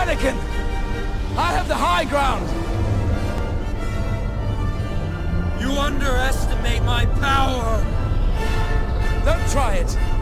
Anakin! I have the high ground! You underestimate my power! Don't try it!